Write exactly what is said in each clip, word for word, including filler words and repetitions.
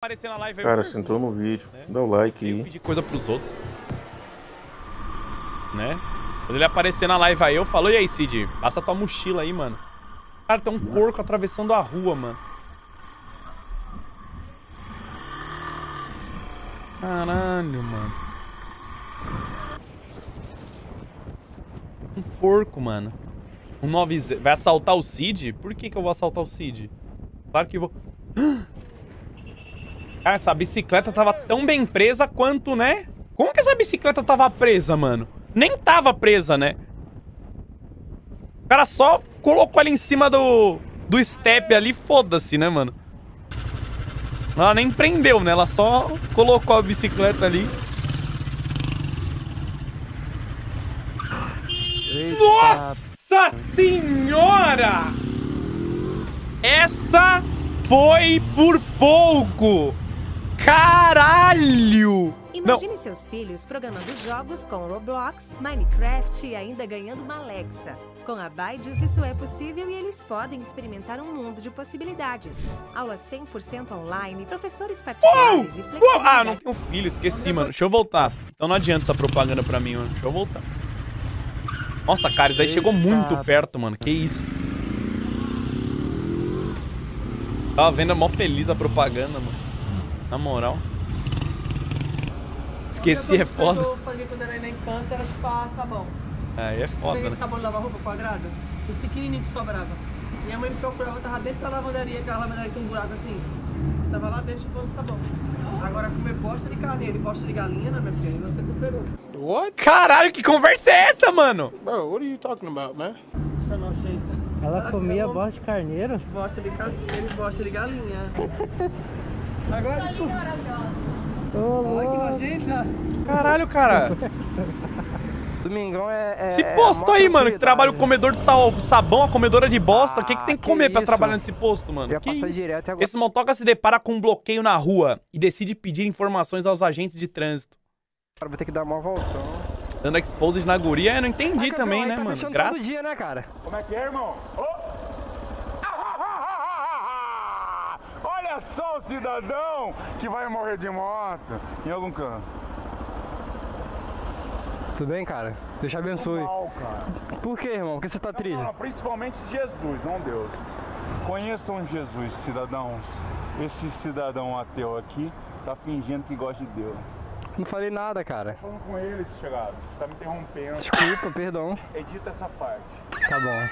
Aparecer na live aí, cara, se entrou no vídeo, né? Dá o like aí. Pedir coisa pros outros. Né? Quando ele aparecer na live aí, eu falo, e aí, Cid? Passa tua mochila aí, mano. Cara, tem um porco atravessando a rua, mano. Caralho, mano. Um porco, mano. Um nove zero. Vai assaltar o Cid? Por que que eu vou assaltar o Cid? Claro que vou... Cara, essa bicicleta tava tão bem presa quanto, né? Como que essa bicicleta tava presa, mano? Nem tava presa, né? O cara só colocou ela em cima do... Do step ali, foda-se, né, mano? Ela nem prendeu, né? Ela só colocou a bicicleta ali. Eita. Nossa senhora! Essa foi por pouco! Caralho! Imagine Não. seus filhos programando jogos com Roblox, Minecraft e ainda ganhando uma Alexa. Com a Byju's isso é possível e eles podem experimentar um mundo de possibilidades. Aulas cem por cento online, professores particulares Uou! e flexibilidade. Ah, não tenho filho, esqueci, mano. Deixa eu voltar. Então não adianta essa propaganda pra mim, mano. Deixa eu voltar. Nossa, cara, isso daí chegou muito perto, mano. Que isso? Tava vendo mó feliz a propaganda, mano. Na moral. Esqueci, é foda. Eu fazia quando era na infância, era chupar sabão. Aí é foda, Peguei né? sabão de lavar roupa quadrada, os pequenininhos que sobrava. Minha mãe me procurava, eu tava dentro da lavanderia, aquela lavanderia que tem um buraco assim. Eu tava lá dentro chupando sabão. Agora comer bosta de carneiro e bosta de galinha, né, minha filha? Você superou. What? Caralho, que conversa é essa, mano? Bro, what are you talking about, man? Essa nojenta. Ela comia bosta de carneiro? Bosta de carneiro e bosta de galinha. Agora, desculpa. Oh, Olha que nojenta. Caralho, cara. Domingão é... é Esse é posto a aí, mano, que tranquilidade. trabalha o comedor de sal, sabão, a comedora de bosta. O que que tem que que comer pra isso? trabalhar nesse posto, mano? Eu ia Que passar isso? direto e agora... Esse motoca se depara com um bloqueio na rua e decide pedir informações aos agentes de trânsito. Agora vou ter que dar uma voltão. Dando exposed na guria, eu não entendi Ah, também, campeão, aí né, tá mano? fechando Grátis. todo dia, né, cara? Como é que é, irmão? Oh! Olha só o cidadão que vai morrer de moto em algum canto. Tudo bem, cara? Deus te abençoe. Mal, cara. Por que, irmão? Por que você tá triste? Não, principalmente Jesus, não Deus. Conheçam Jesus, cidadãos. Esse cidadão ateu aqui tá fingindo que gosta de Deus. Não falei nada, cara. Falando com ele, chegado. Você tá me interrompendo. Desculpa, perdão. Edita essa parte. Tá bom.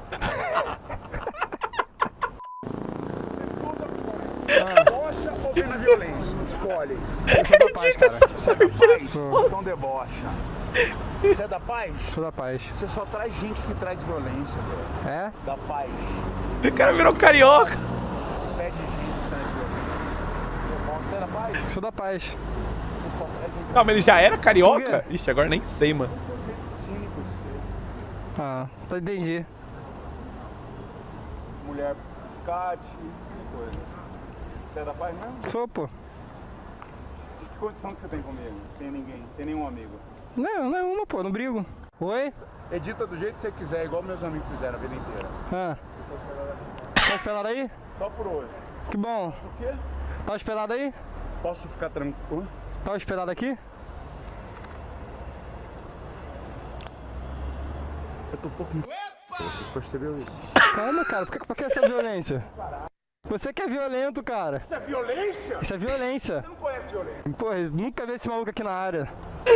Debocha ou vem na violência? Escolhe. Eu sou da paz, cara. Você é da paz? Sou. Então debocha. Você é da paz? Sou da paz. Você só traz gente que traz violência, velho. É? Da paz. O cara virou carioca. Pede gente que traz violência. Você é da paz? Sou da paz. Você só traz gente. Calma, ele já era Por carioca? quê? Ixi, agora nem sei, mano. Cínico de ser. Ah, tá, entendi. Mulher biscate, coisa. Você é da paz mesmo? Sou, pô. Que condição que você tem comigo? Sem ninguém, sem nenhum amigo. Não, nenhuma, pô. Não brigo. Oi? Edita do jeito que você quiser, igual meus amigos fizeram a vida inteira. Ah. Tá hospedado aí? Só por hoje. Que bom. Isso o quê? Tá hospedado aí? Posso ficar tranquilo? Tá hospedado aqui? Eu tô um pouco... Você percebeu isso? Calma, cara. Por que, por que essa violência? Você que é violento, cara. Isso é violência? Isso é violência. Você não conhece violência? Pô, eu nunca vi esse maluco aqui na área.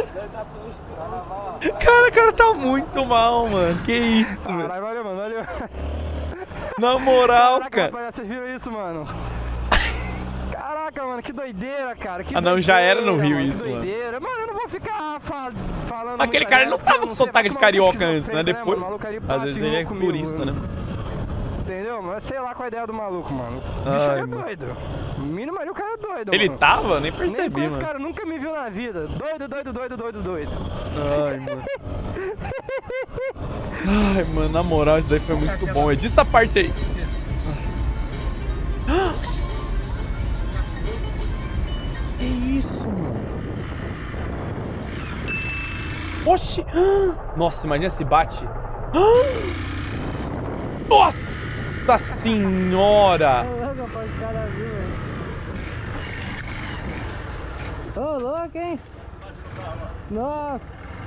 Cara, o cara tá muito mal, mano. Que isso, velho. Caralho, valeu, mano. Valeu. Na moral, Caraca, cara. rapaziada, vocês viram isso, mano? Caraca, mano, que doideira, cara. Que Ah, não, já era no doideira, Rio mano, isso, que mano. doideira. Mano, eu não vou ficar fa falando. Aquele muita cara ele não merda, tava eu com sei, sotaque de mas carioca maluco antes, né? esquizofrênico, Depois. mano, maluco ali Às bate vezes ele é louco comigo, turista, né? Entendeu? Mas sei lá qual é a ideia do maluco, mano. O bicho Ai, é mano. doido. No mínimo ali o cara é doido, Ele mano. tava? Nem Nem percebi, conheço, mano. cara, nunca me viu na vida. Doido, doido, doido, doido, doido. Ai, mano. Ai, mano, na moral, isso daí foi muito bom. Edita essa parte aí. Que isso, mano? Oxi! Nossa, imagina se bate. Nossa senhora! Ô, louco, hein? Nossa.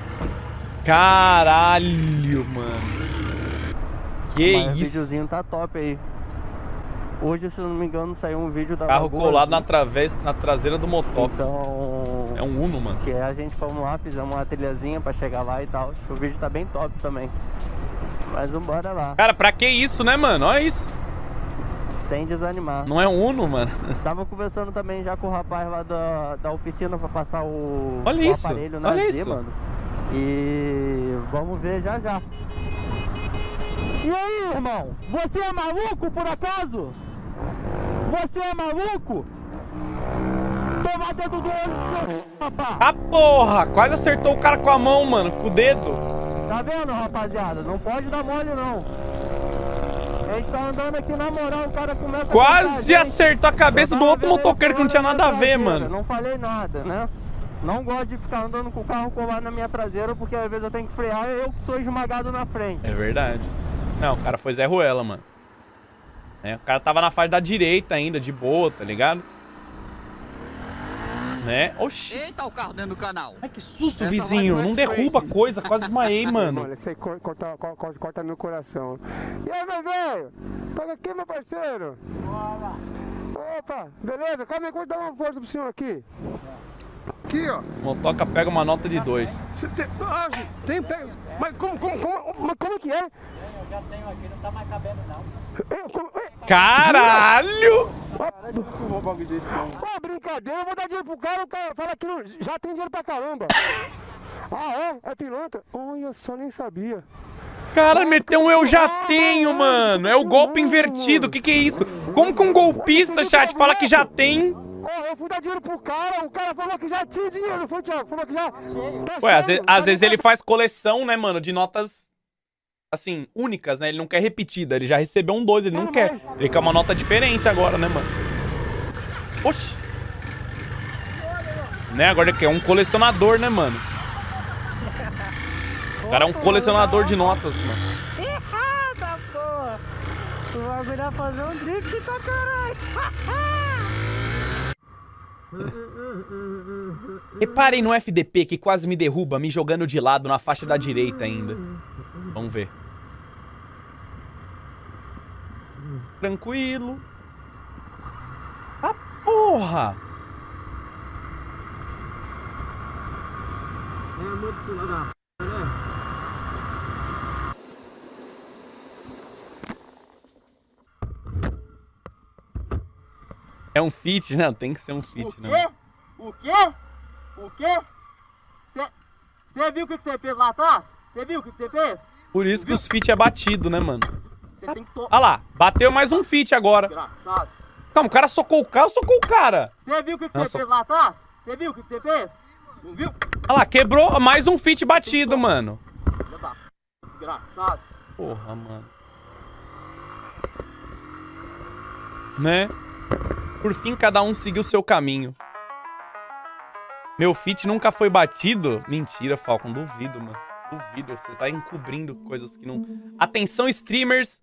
Caralho, mano. Que Mas isso? O videozinho tá top aí. Hoje, se eu não me engano, saiu um vídeo da Carro Lagoa, colado assim. na, travessa, na traseira do motoca. Então... É um Uno, mano. Que a gente fomos lá, fizemos uma trilhazinha pra chegar lá e tal. O vídeo tá bem top também. Mas vambora lá. Cara, pra que isso, né, mano? Olha isso. Sem desanimar. Não é um Uno, mano. Tava conversando também já com o rapaz lá da, da oficina pra passar o, Olha o isso, aparelho na olha Z, isso. mano. E vamos ver já já. E aí, irmão? Você é maluco por acaso? Você é maluco? Toma dentro do olho do seu rapaz. Ah, porra! Quase acertou o cara com a mão, mano. Com o dedo. Tá vendo, rapaziada? Não pode dar mole, não. A gente tá andando aqui na moral, o cara começa Quase a acertou a cabeça do outro motoqueiro que não tinha nada a ver, mano. Não falei nada, né? Não gosto de ficar andando com o carro colado na minha traseira, porque às vezes eu tenho que frear e eu que sou esmagado na frente. É verdade. Não, o cara foi Zé Ruela, mano. É, o cara tava na faixa da direita ainda, de boa, tá ligado? Né? Oxi. Eita, o carro dentro do canal. Ai, que susto, Essa vizinho. vai no Não X-Race. derruba coisa. Quase desmaiei, mano. Mano, isso aí corta, corta, corta, corta meu coração. E aí, meu velho? Pega aqui, meu parceiro. Opa, beleza? Calma aí, dar uma força pro senhor aqui. Aqui, ó. Motoca pega uma nota de dois. Você tem, ah, tem, pega. Mas como, como, como, mas como é que é? Eu já tenho aqui, não tá mais cabendo não. É, como, é, Caralho! Ó, brincadeira, eu vou dar dinheiro pro cara, o cara fala que não, já tem dinheiro pra caramba. Ah, é? É pilantra? Olha, só nem sabia. Cara, meteu um eu já tenho, mano. É o golpe invertido. O que que é isso? Como que um golpista, chat, fala que já tem... Ó, eu fui dar dinheiro pro cara, o cara falou que já tinha dinheiro, não foi, Thiago? Falou que já... Tá Ué, às, cheio, ve- às já vezes nem ele tá- faz coleção, né, mano, de notas, assim, únicas, né? Ele não quer repetida. Ele já recebeu um dois, ele não quer. Ele quer uma nota diferente agora, né, mano? Oxi. Né, agora ele quer um colecionador, né, mano? O cara é um colecionador de notas, mano. Errada, porra! O bagulho vai fazer um drift pra caralho! Reparem no F D P que quase me derruba, me jogando de lado na faixa da direita ainda. Vamos ver. Tranquilo. Ah, porra! É um fit? Não, tem que ser um fit, O não. quê? O quê? O quê? Você viu o que você fez lá atrás? Você viu o que você fez? Por isso que os fit é batido, né, mano? Você tem que tomar. Olha lá, bateu mais um fit agora. Desgraçado. Calma, o cara socou o carro, socou o cara. Você viu o que você Nossa. fez lá atrás? Você viu o que você fez? Não viu? Olha lá, quebrou mais um fit batido, mano. Desgraçado. Porra, mano. Né? Por fim, cada um seguiu o seu caminho. Meu fit nunca foi batido? Mentira, Falcon. Duvido, mano. Duvido. Você tá encobrindo coisas que não... Atenção, streamers.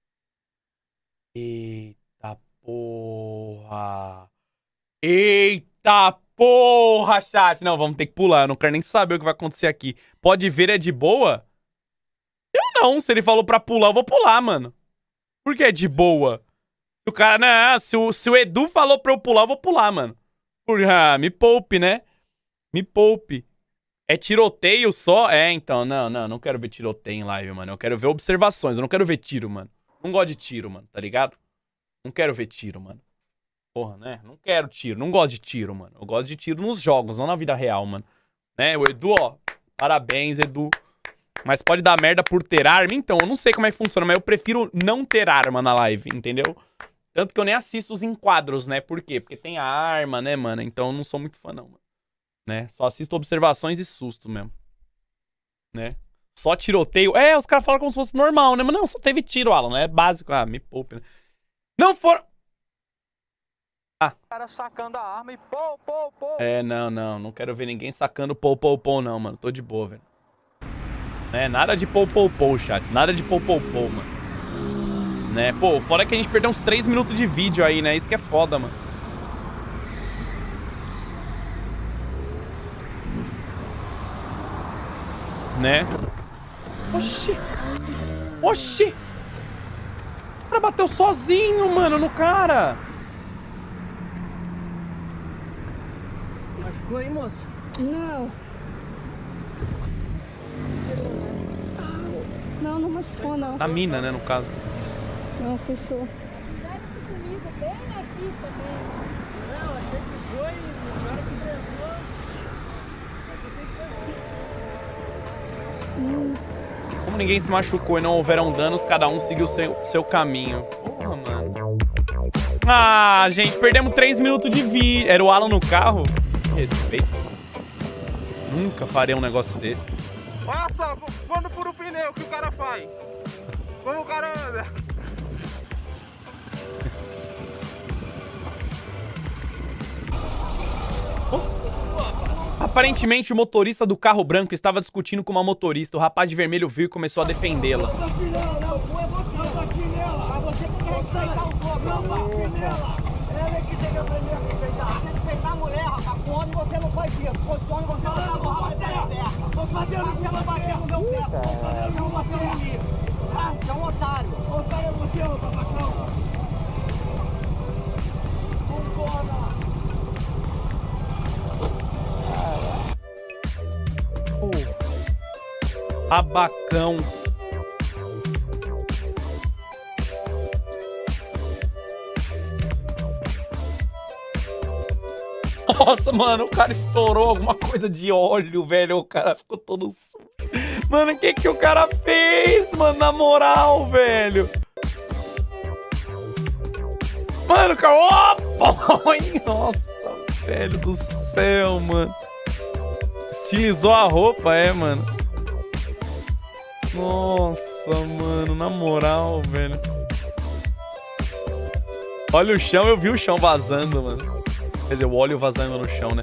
Eita porra. Eita porra, chat. Não, vamos ter que pular. Eu não quero nem saber o que vai acontecer aqui. Pode ver, é de boa? Eu não. Se ele falou pra pular, eu vou pular, mano. Por que é de boa? Se o cara... Não, se o, se o Edu falou pra eu pular, eu vou pular, mano. Por, ah, me poupe, né? Me poupe. É tiroteio só? É, então. Não, não. Não quero ver tiroteio em live, mano. Eu quero ver observações. Eu não quero ver tiro, mano. Não gosto de tiro, mano. Tá ligado? Não quero ver tiro, mano. Porra, né? Não quero tiro. Não gosto de tiro, mano. Eu gosto de tiro nos jogos, não na vida real, mano. Né? O Edu, ó. Parabéns, Edu. Mas pode dar merda por ter arma? Então, eu não sei como é que funciona, mas eu prefiro não ter arma na live, entendeu? Tanto que eu nem assisto os enquadros, né? Por quê? Porque tem a arma, né, mano? Então eu não sou muito fã, não, mano. Né? Só assisto observações e susto mesmo. Né? Só tiroteio. É, os caras falam como se fosse normal, né? Mas não, só teve tiro, Alan. Não é básico. Ah, me poupe, né? Não foram... Ah. O cara sacando a arma e pô, pô, pô. É, não, não. Não quero ver ninguém sacando pou, pou, pou, não, mano. Tô de boa, velho. É, nada de pou, pou, pou, chat. Nada de pou, pou, pou, mano. Né? Pô, fora que a gente perdeu uns três minutos de vídeo aí, né? Isso que é foda, mano. Né? Oxi. Oxi. O cara bateu sozinho, mano, no cara. Machucou aí, moço? Não. Não, não machucou, não. Na mina, né, no caso. Não, fechou. Deve-se comigo bem aqui também. Não, achei que foi, o cara que pensou. Como ninguém se machucou e não houveram danos, cada um seguiu seu, seu caminho. Porra, mano. Ah, gente, perdemos três minutos de vídeo. Era o Alan no carro? Respeito. Nunca farei um negócio desse. Olha só, quando fura o pneu, o que o cara faz? Como o cara anda? Aparentemente, o motorista do carro branco estava discutindo com uma motorista. O rapaz de vermelho viu e começou a defendê-la. Abacão. Nossa, mano, o cara estourou alguma coisa de óleo, velho. O cara ficou todo sujo. Mano, o que que o cara fez, mano? Na moral, velho. Mano, cara... Opa! Nossa, velho do céu, mano. Estilizou a roupa, é, mano. Nossa, mano, na moral, velho. Olha o chão, eu vi o chão vazando, mano. Quer dizer, o óleo vazando no chão, né?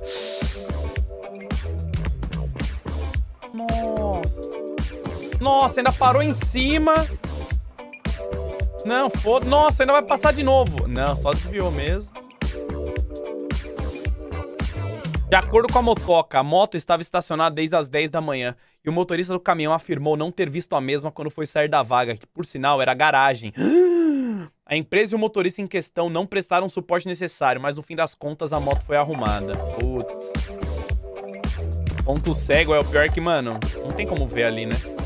Nossa. Nossa, ainda parou em cima. Não, foda. Nossa, ainda vai passar de novo. Não, só desviou mesmo. De acordo com a motoca, a moto estava estacionada desde as dez da manhã e o motorista do caminhão afirmou não ter visto a mesma quando foi sair da vaga, que por sinal era a garagem. A empresa e o motorista em questão não prestaram o suporte necessário, mas no fim das contas a moto foi arrumada. Putz. Ponto cego é o pior que, mano, não tem como ver ali, né?